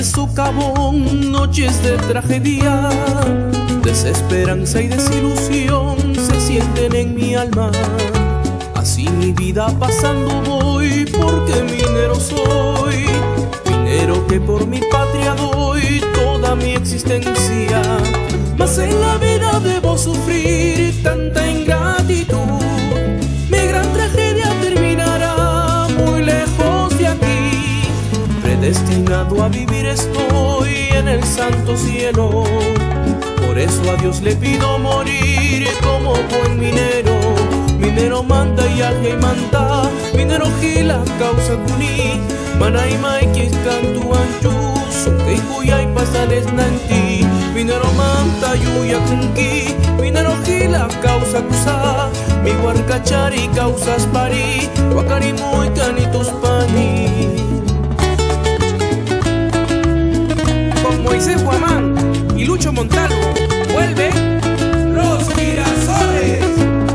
de socavón, noches de tragedia, desesperanza y desilusión se sienten en mi alma. Así mi vida pasando voy, porque minero soy, minero que por mi patria doy toda mi existencia. Mas en la vida debo sufrir tanta ingratitud, mi gran tragedia terminará muy lejos de aquí. Predestinado a vivir estoy en el santo cielo, por eso a Dios le pido morir como buen minero. Minero manda y aje y manta, minero gila causa kuni, manay maikis cantu anchu, sukay kuyay pasales nanti. Minero manta yuya kunki, minero gila causa kusa, mi huarcachari causas pari, wakari muy canitos pani. Con Moisés Guamán y Lucho Montalvo, vuelve Los Girasoles.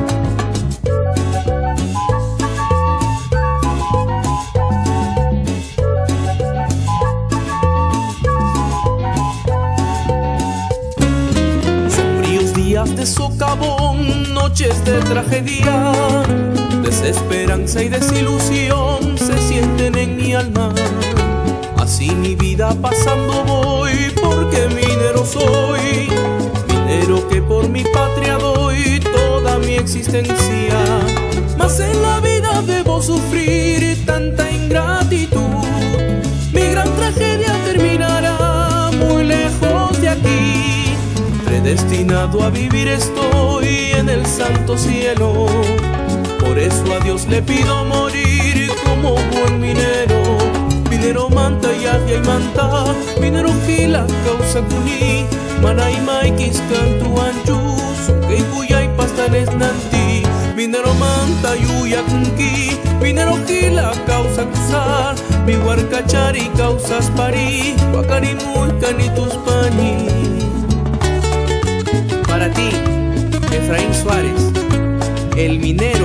De socavón, noches de tragedia, desesperanza y desilusión se sienten en mi alma. Así mi vida pasando voy, porque minero soy, minero que por mi patria doy toda mi existencia. Mas en la vida debo sufrir tanta ingratitud, mi gran tragedia terminará muy lejos de aquí. Predestinado a vivir estoy en el santo cielo, por eso a Dios le pido morir como buen minero. Minero manta y aje y manta, minero gila causa kuni, manay maikis cantu anchu, sukay kuyay pastales nanti. Minero manta yuya kunki, minero gila causa kusar, mi huarcachari causas pari, wakari muy canitus pani. Para ti, Efraín Suárez, el minero.